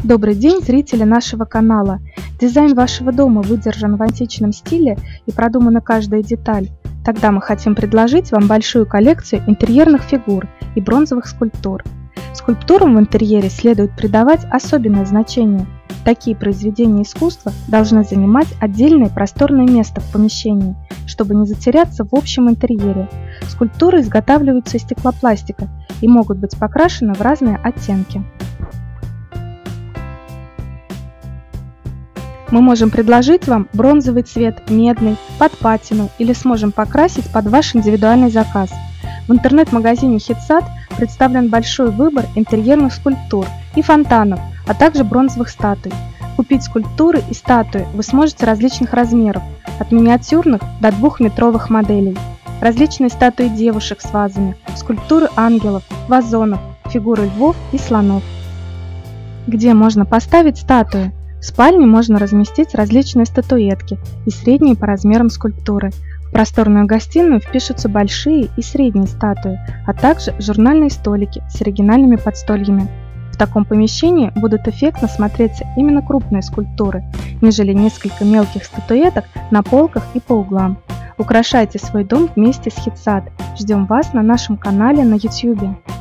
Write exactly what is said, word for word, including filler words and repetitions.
Добрый день, зрители нашего канала! Дизайн вашего дома выдержан в античном стиле и продумана каждая деталь. Тогда мы хотим предложить вам большую коллекцию интерьерных фигур и бронзовых скульптур. Скульптурам в интерьере следует придавать особенное значение. Такие произведения искусства должны занимать отдельное просторное место в помещении, чтобы не затеряться в общем интерьере. Скульптуры изготавливаются из стеклопластика и могут быть покрашены в разные оттенки. Мы можем предложить вам бронзовый цвет, медный, под патину или сможем покрасить под ваш индивидуальный заказ. В интернет-магазине HitSat представлен большой выбор интерьерных скульптур и фонтанов, а также бронзовых статуй. Купить скульптуры и статуи вы сможете различных размеров, от миниатюрных до двухметровых моделей. Различные статуи девушек с вазами, скульптуры ангелов, вазонов, фигуры львов и слонов. Где можно поставить статуи? В спальне можно разместить различные статуэтки и средние по размерам скульптуры. В просторную гостиную впишутся большие и средние статуи, а также журнальные столики с оригинальными подстольями. В таком помещении будут эффектно смотреться именно крупные скульптуры, нежели несколько мелких статуэток на полках и по углам. Украшайте свой дом вместе с HitSat. Ждем вас на нашем канале на YouTube.